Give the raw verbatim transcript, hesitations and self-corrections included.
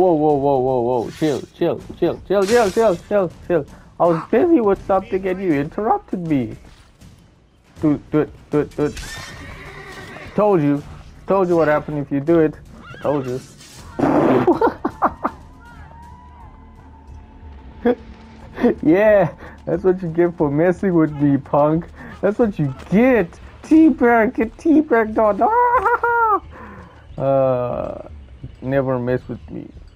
whoa, whoa, whoa, whoa, whoa. Chill, chill, chill, chill, chill, chill, chill, chill. I was busy with something and you interrupted me. Do, do it, do it, do it. Told you. Told you what happened if you do it. Told you. Yeah, that's what you get for messing with me, punk. That's what you get. Teabag, get teabagged on. Uh, never mess with me.